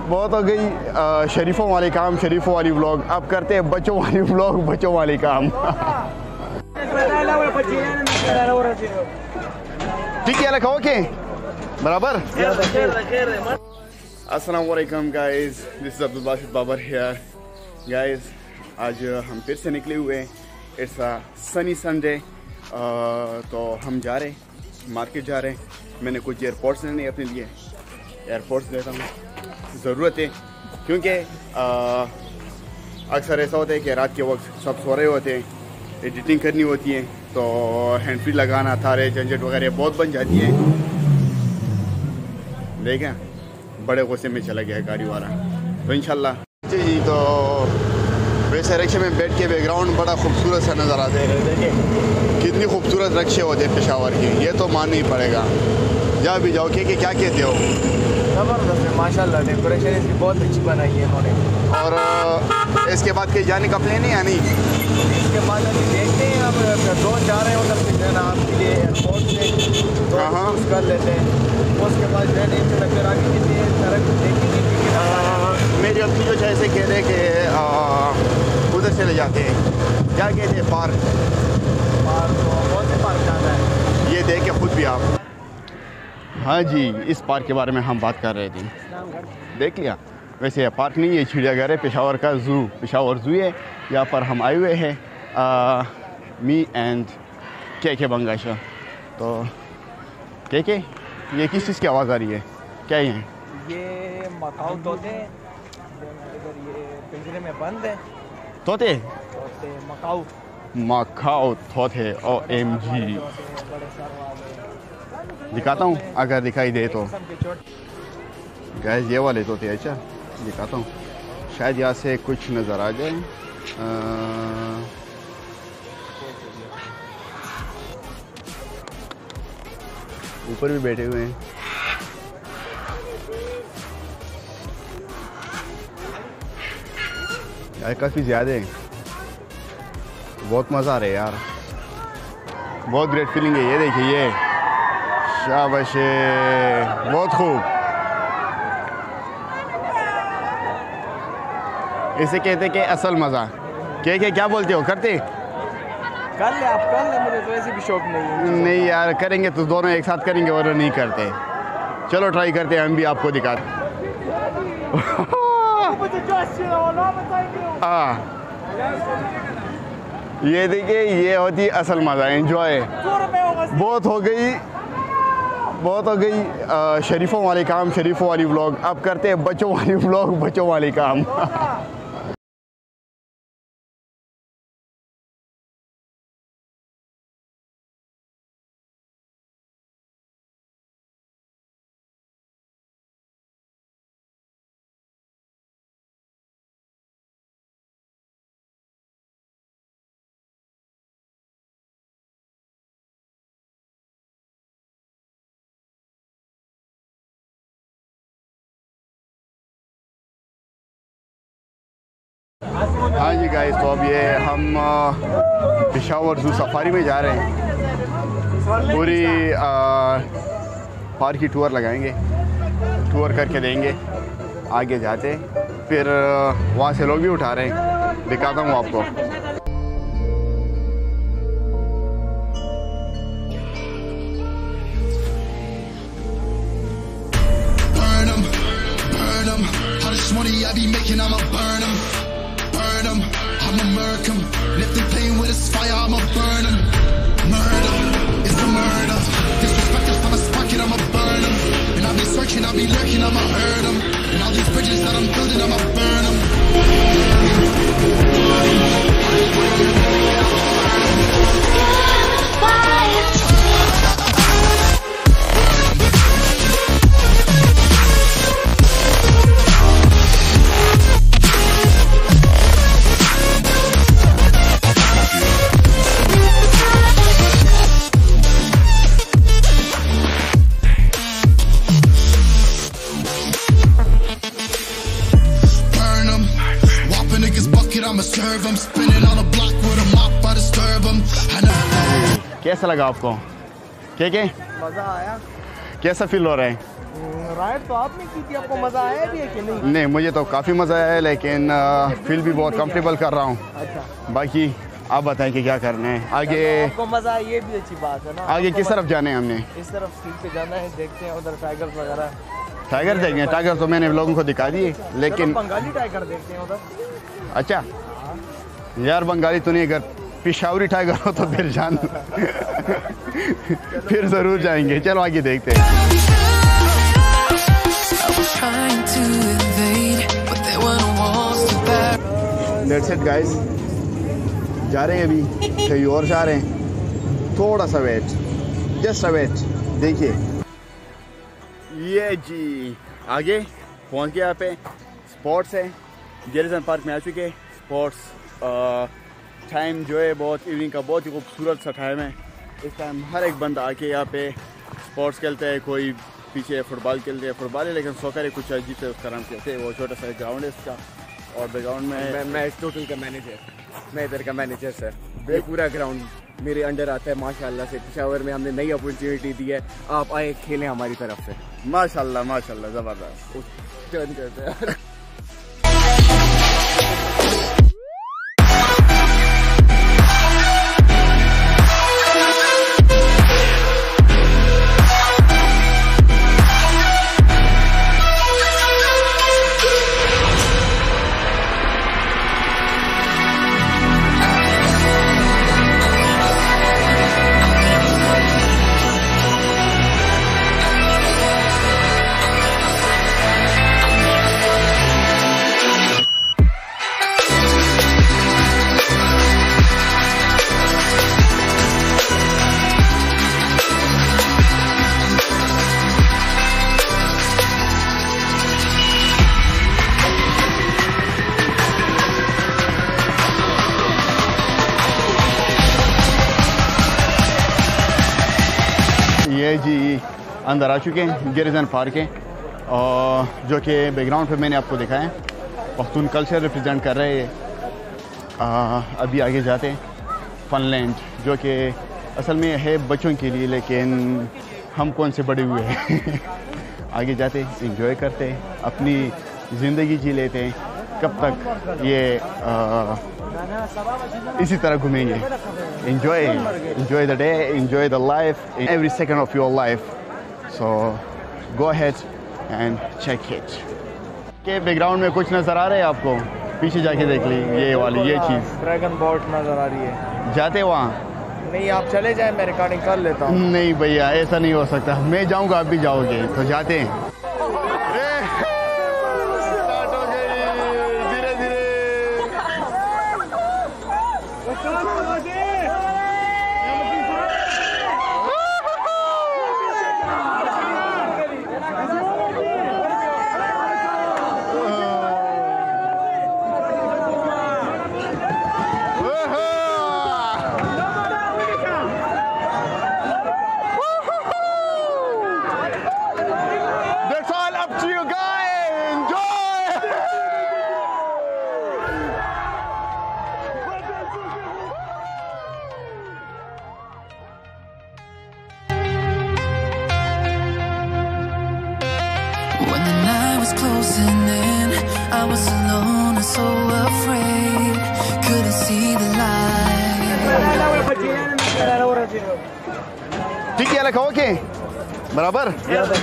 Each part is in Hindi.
बहुत हो गई शरीफों वाले काम, शरीफों वाली व्लॉग। अब करते हैं बच्चों वाली व्लॉग, बच्चों वाले काम। ठीक है, रखा ओके बराबर। अस्सलाम वालेकुम guys, this is Abdul Basit Babar here. Guys आज हम फिर से निकले हुए हैं। It's a sunny Sunday. तो हम जा रहे हैं, मार्केट जा रहे हैं। मैंने कुछ एयरपोर्ट्स लेने अपने लिए, एयरपोर्ट्स लेता हूँ, ज़रूरत है। क्योंकि अक्सर ऐसा होता है कि रात के वक्त सब सो रहे होते हैं, एडिटिंग करनी होती है, तो हैंड फ्री लगाना, थारे झंझट वगैरह बहुत बन जाती है। देखें बड़े गुस्से में चला गया गाड़ी वाला। तो इंशाल्लाह जी। तो वैसे रिक्शे में बैठ के बैकग्राउंड बड़ा खूबसूरत सा नज़र आता है। देखिए कितनी खूबसूरत रिक्शे होते हैं पेशावर की, ये तो मानना ही पड़ेगा। जहाँ भी जाओ कि क्या कहते हो? ज़बरदस्त है माशाल्लाह, डेकोरेशन इसकी बहुत अच्छी बनाई है इन्होंने। और इसके बाद कहीं जाने का प्लान है या नहीं? इसके बाद अभी देखते हैं, हम रोज जा रहे हैं उधर से जो है आपके लिए एयरपोर्ट से तो यूज़ कर लेते हैं। उसके बाद जो है फिर आगे किसी तरह देखेंगे। मेरी अपनी जो ऐसे कह रहे कि उधर चले जाते हैं, क्या कहते हैं, पार्क कौन से पार्क जाना है ये देख के खुद भी आप। हाँ जी, इस पार्क के बारे में हम बात कर रहे थे, देख लिया। वैसे पार्क नहीं है, चिड़ियाघर है, पेशावर का ज़ू, पेशावर ज़ू है। यहाँ पर हम आए हुए हैं मी एंड के बंगाशा। तो के ये किस चीज़ की आवाज़ आ रही है? क्या ये मकाऊ तोते, इधर ये पिंजरे में बंद है। तोते मकाऊ तोते OMG। दिखाता हूँ अगर दिखाई दे तो। गैस ये वाले तोते, अच्छा दिखाता हूँ, शायद यहाँ से कुछ नज़र आ जाए। ऊपर भी बैठे हुए हैं। यार काफ़ी ज़्यादा है, बहुत मज़ा आ रहा है यार, बहुत ग्रेट फीलिंग है। ये देखिए, ये शाबाश, बहुत खूब। इसे कहते कि असल मज़ा। क्या बोलते हो? करते कर ले आप, कर ले, मुझे तो ऐसे भी शौक नहीं है। नहीं यार, करेंगे तो दोनों एक साथ करेंगे, और नहीं करते। चलो ट्राई करते हैं, हम भी आपको दिखाते। हाँ ये देखिए, ये होती असल मज़ा, एंजॉय। बहुत हो गई शरीफों वाले काम, शरीफों वाली व्लॉग। अब करते हैं बच्चों वाली व्लॉग, बच्चों वाले काम। हाँ जी गाइस, तो अब ये हम पेशावर ज़ू सफारी में जा रहे हैं। पूरी पार्क की टूर लगाएंगे, टूर करके देंगे, आगे जाते। फिर वहाँ से लोग भी उठा रहे हैं, दिखाता हूँ आपको। I'ma murk 'em. And if they playing with this fire, I'ma burn 'em. Murder is a murder. Disrespect us, I'ma spark it, I'ma burn 'em. And I'll be searching, I'll be lurking, I'ma hurt 'em. And all these bridges that I'm building, I'ma burn 'em. कैसा लगा आपको? क्या मज़ा आया। कैसा फील हो रहा है? राइड तो आपने की थी, आपको मज़ा आया भी है कि नहीं? नहीं, मुझे तो काफ़ी मज़ा आया है, लेकिन फील भी बहुत कंफर्टेबल कर रहा हूँ। अच्छा, बाकी आप बताएं कि क्या करना है आगे। आपको मज़ा आया, ये भी अच्छी बात है ना। आगे किस तरफ जाना है? हमने इस तरफ स्ट्रीट पे जाना है, देखते हैं उधर टाइगर वगैरह। टाइगर देखेंगे। टाइगर तो मैंने लोगों को दिखा दिए, लेकिन बंगाली टाइगर देखते हैं उधर। अच्छा यार, बंगाली तो नहीं, अगर पिशावरी टाइगर हो तो फिर जान फिर ज़रूर जाएंगे। चलो आगे देखते हैं। That's it guys, जा रहे हैं अभी कहीं और जा रहे हैं। थोड़ा सा वेट, जस्ट अ वेट। देखिए ये जी आगे पहुंच गया। यहाँ पे स्पॉट्स है, गेरिसन पार्क में आ चुके। स्पॉट्स टाइम जो है बहुत इवनिंग का बहुत ही खूबसूरत सा टाइम है। इस टाइम हर एक बंदा आके यहाँ पे स्पोर्ट्स खेलते हैं। कोई पीछे फुटबॉल खेलते हैं, फुटबॉल है लेकिन सॉकर है कुछ अजीब से उसका नाम कहते हैं। वो छोटा सा ग्राउंड है इसका, और बैकग्राउंड में मैं इस टोटल का मैनेजर, मैं इधर का मैनेजर सर। ये पूरा ग्राउंड मेरे अंडर आता है माशाल्लाह से। पेशावर में हमने नई अपॉर्चुनिटी दी है, आप आए खेलें हमारी तरफ से। माशाल्लाह माशाल्लाह ज़बरदस्त। टर्न करते हैं। ये जी अंदर आ चुके हैं गेरिसन पार्क के, और जो कि बैकग्राउंड पे मैंने आपको दिखाया है पख्तून कल्चर रिप्रेजेंट कर रहे हैं। अभी आगे जाते हैं फनलैंड, जो कि असल में है बच्चों के लिए, लेकिन हम कौन से बड़े हुए हैं आगे जाते इंजॉय करते अपनी ज़िंदगी जी लेते हैं। कब तक ये इसी तरह घूमेंगे। enjoy the day, enjoy the life, in every second of your life, so go ahead and check it। के बैकग्राउंड में कुछ नज़र आ रहा है आपको? पीछे जाके देख ली, ये वाली ये चीज़ ड्रैगन बोट नज़र आ रही है। जाते वहाँ? नहीं, आप चले जाएं, मैं रिकॉर्डिंग कर लेता हूँ। नहीं भैया, ऐसा नहीं हो सकता। मैं जाऊँगा, आप भी जाओगे, तो जाते हैं। When the night was closing in, I was alone and so afraid, couldn't see the light. ठीक है, लगा ओके बराबर।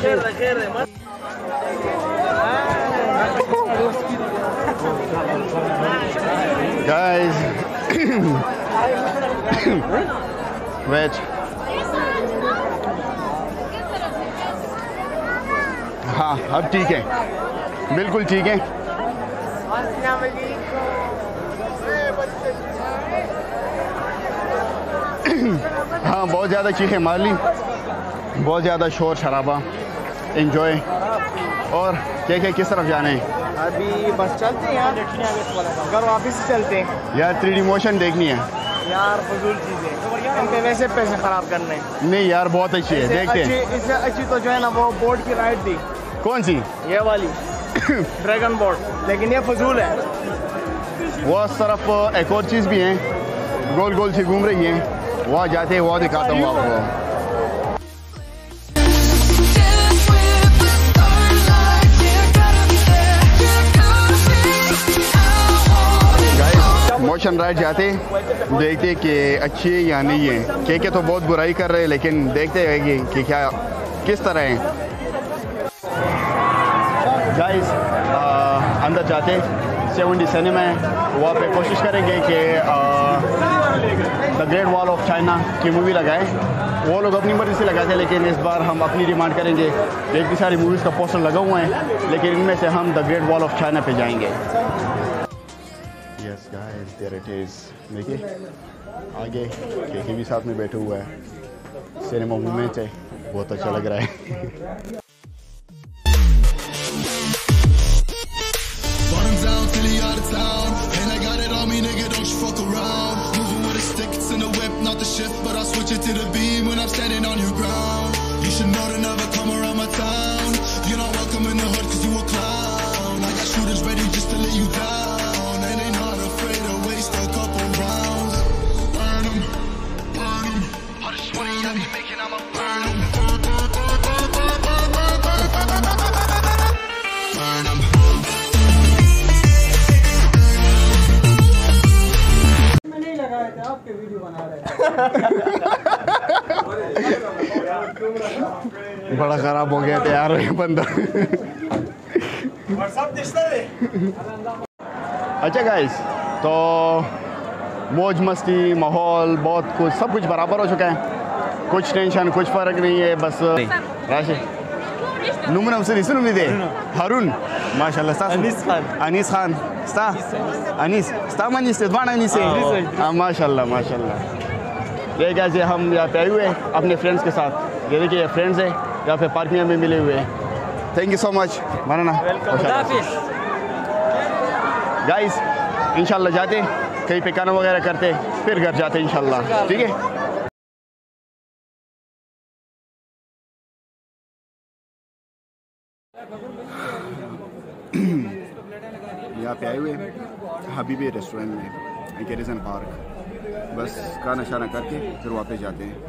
Guys, wait. हाँ अब ठीक है, बिल्कुल ठीक है। हाँ बहुत ज़्यादा चीखें मार ली, बहुत ज़्यादा शोर शराबा, एंजॉय। और क्या क्या किस तरफ जाना है? अभी बस चलते हैं यार, घर वापस चलते हैं यार। 3D मोशन देखनी है यार, फजूल चीज़ें, इन पे वैसे पैसे ख़राब करने। नहीं यार, बहुत अच्छी है, देखते हैं। इससे अच्छी तो जो है ना वो बोट की राइड थी। कौन सी? ये वाली ड्रैगन बोट, लेकिन ये फजूल है। वो उस तरफ एक और चीज़ भी है, गोल गोल सी घूम रही है, वहाँ जाते हैं, वहाँ दिखाता हूँ आपको। ओशन राइड जाते देखते कि अच्छी है या नहीं है। के तो बहुत बुराई कर रहे हैं, लेकिन देखते हैं कि क्या किस तरह है। गाइस अंदर जाते 70 सिनेमा है, वहाँ पे कोशिश करेंगे कि the Great Wall of China की मूवी लगाए। वो लोग अपनी मर्जी से लगाते हैं, लेकिन इस बार हम अपनी डिमांड करेंगे। इतनी सारी मूवीज़ का पोस्टर लगा हुआ है, लेकिन इनमें से हम the Great Wall of China पे जाएंगे। Yes guys, there it is. देखिए आगे के भी साथ में बैठे हुआ है। सिनेमा मूवमेंट है, बहुत अच्छा लग रहा है। Bottoms down till he out of town, and I got it on me, nigga. Don't you fuck around. Moving with the sticks in the whip, not the shift, but I'll switch it to the beam when I'm standing on your ground. You should know to never come around my town. You're not welcome in the hood 'cause you a clown. I got shooters ready just to lay you down, and they not afraid to waste a couple rounds. Burn 'em, burn 'em. All this money I be making, I'ma burn 'em. Burn 'em. आपके वीडियो बना रहे बड़ा खराब हो गया था यार ये बंदा। अच्छा गाइस, तो मौज मस्ती माहौल बहुत कुछ सब कुछ बराबर हो चुका है। कुछ टेंशन कुछ फ़र्क नहीं है। बस राशि नूमन से रिसन उम्मीद है हारून माशाल्लाह sta Anees Khan sta Anees sta मनीस से द्वाना अनीस है माशाल्लाह माशाल्लाह। ये कैसे हम यहाँ पे आए हुए हैं अपने फ्रेंड्स के साथ। ये देखिए ये फ्रेंड्स है यहाँ पे पार्किंग में मिले हुए हैं। थैंक यू सो मच माना गाइस। इंशाल्लाह जाते कहीं पे खाना वगैरह करते फिर घर जाते इंशाल्लाह, ठीक है। यहाँ पे आए हुए हबीबी रेस्टोरेंट में गेरिजन पार्क। बस खाना शाना करके फिर वापस जाते हैं।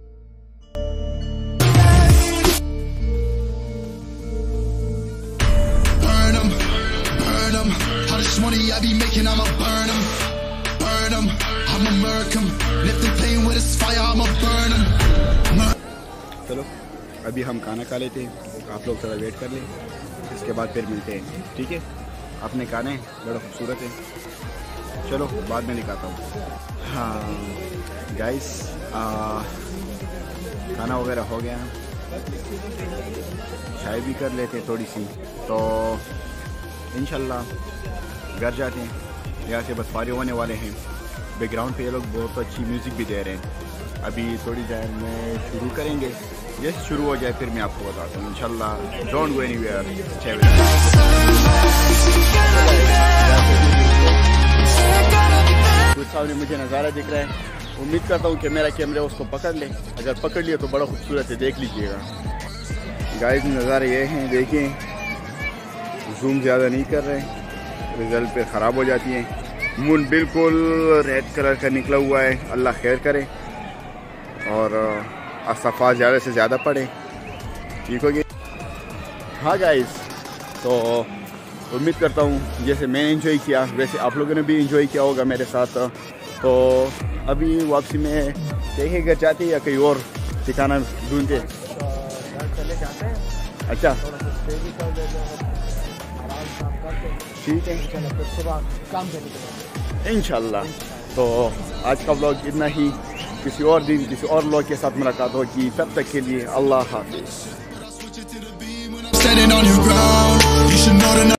Burn 'em, burn 'em. All this money I be making, I'ma burn 'em, burn 'em. I'ma murk 'em. And if they playing with this fire, I'ma burn 'em. चलो अभी हम खाना खा लेते हैं, आप लोग थोड़ा वेट कर लें, इसके बाद फिर मिलते हैं, ठीक है। अपने खाने बड़ा खूबसूरत है, चलो बाद में दिखाता हूँ। हाँ गाइस, खाना वगैरह हो गया, चाय भी कर लेते थोड़ी सी, तो इंशाल्लाह घर जाते हैं। यहाँ से बस फारिग होने वाले हैं। बैकग्राउंड पे ये लोग बहुत अच्छी म्यूज़िक भी दे रहे हैं। अभी थोड़ी देर में शुरू करेंगे, जैसे शुरू हो जाए फिर मैं आपको बताता हूँ इंशाल्लाह। Don't go anywhere, stay with us. कुछ सामने मुझे नज़ारा दिख रहा है, उम्मीद करता हूँ कि मेरा कैमरा उसको पकड़ ले। अगर पकड़ लिया तो बड़ा खूबसूरत है, देख लीजिएगा गाइस। नज़ारे ये हैं, देखिए जूम ज़्यादा नहीं कर रहे, रिजल्ट पे ख़राब हो जाती है। मून बिल्कुल रेड कलर का निकला हुआ है, अल्लाह खैर करे और सफ़ा ज़्यादा से ज़्यादा पड़े, ठीक होगी। हाँ गाइस, तो उम्मीद करता हूँ जैसे मैंने एंजॉय किया वैसे आप लोगों ने भी एंजॉय किया होगा मेरे साथ। तो अभी वापसी में देखें घर जाते या कहीं और ठिकाना ढूंढते। अच्छा ठीक है इंशाल्लाह। तो आज का व्लॉग इतना ही, किसी और दिन किसी और व्लॉग के साथ मुलाकात होगी, तब तक के लिए अल्लाह हाफिज़।